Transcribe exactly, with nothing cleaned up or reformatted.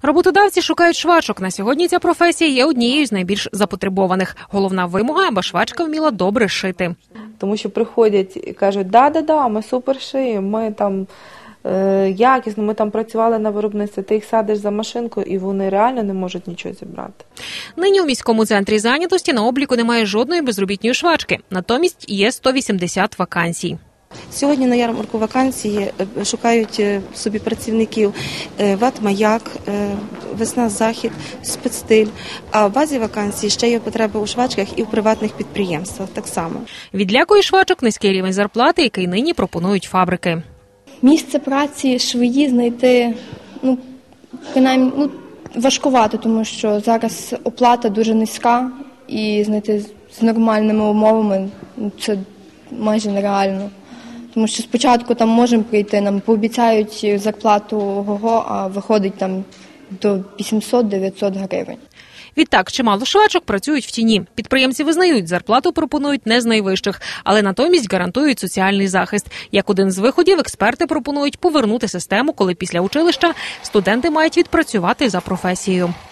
Роботодавці шукають швачок. На сьогодні ця професія є однією з найбільш запотребованих. Головна вимога, аби швачка вміла добре шити. Тому що приходять і кажуть, да-да-да, ми супер шиємо, ми там е, якісно, ми там працювали на виробництві, ти їх садиш за машинкою і вони реально не можуть нічого зібрати. Нині у міському центрі зайнятості на обліку немає жодної безробітної швачки. Натомість є сто вісімдесят вакансій. Сьогодні на ярмарку вакансії шукають собі працівників ВАТ-Маяк, Весна-Захід, Спецстиль. А в базі вакансій ще є потреби у швачках і в приватних підприємствах так само. Відлякує швачок низький рівень зарплати, який нині пропонують фабрики. Місце праці швеї знайти, ну, принаймні, ну, важкувато, тому що зараз оплата дуже низька і знайти з нормальними умовами це майже нереально. Тому що спочатку там можемо прийти, нам пообіцяють зарплату ого, а виходить там до вісімсот-дев'ятсот гривень. Відтак, чимало швачок працюють в тіні. Підприємці визнають, зарплату пропонують не з найвищих, але натомість гарантують соціальний захист. Як один з виходів, експерти пропонують повернути систему, коли після училища студенти мають відпрацювати за професією.